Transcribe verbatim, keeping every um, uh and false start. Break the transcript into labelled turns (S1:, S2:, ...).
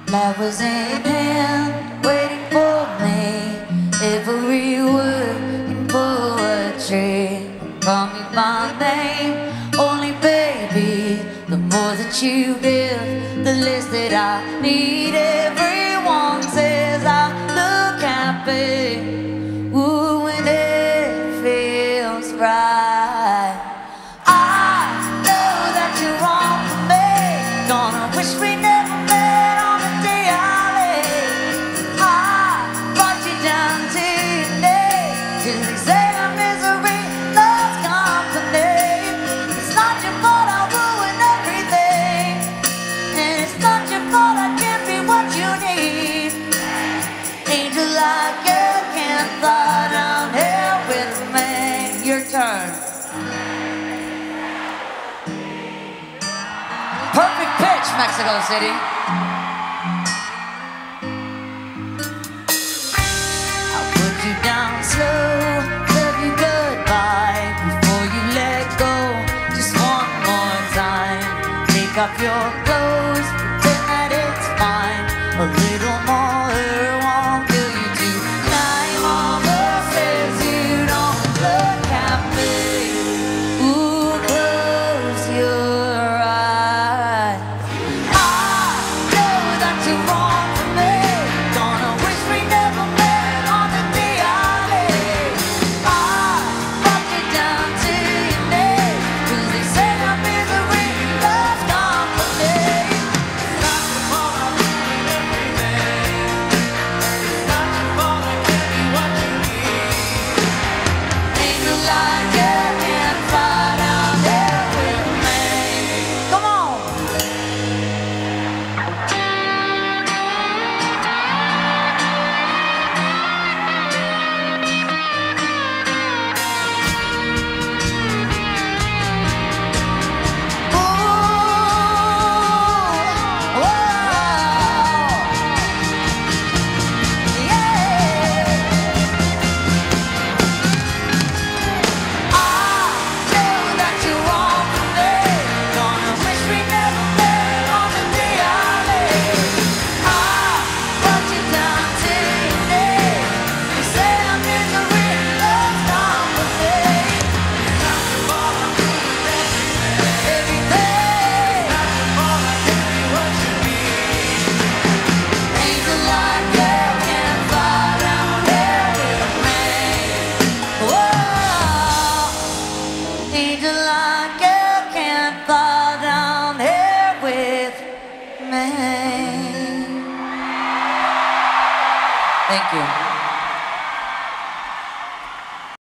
S1: That was in hand, waiting for me. Every word in poetry. Call me by name, only baby. The more that you give, the less that I need. Everyone says I look happy, ooh, when it feels right. I know that you're wrong for me. Gonna wish we never met on the day I lay. I brought you down to your knees, 'cause they say our misery loves company. It's not your fault I ruined everything, and it's not your fault I can't be what you need. Angel like you can't fly down here with me. Your turn. Perfect pitch, Mexico City. I'll put you down slow, love you goodbye before you let go. Just one more time. Take off your clothes, pretend that it's fine. A little more won't kill you tonight. Mama says you don't look happy. Ooh, close your eyes. I know that you're wrong for me. Gonna wish we never met on the day I lay. I brought you down to your knees, 'cause they say our misery loves company. It's not your fault I ruined everything, and it's not your fault I can't be what you need. Angel like you can't fly down here with me. Come on. Ooh, whoa, yeah. I know that you're wrong for me. Gonna wish we never met on the day I lay. I brought you down to your knees. You say our misery loves company. It's not your fault I ruined everything. It's not your fault I can't be what you need. Angel like you can't fly down here with me. Whoa. Angel like you can't fly down here with me. Thank you.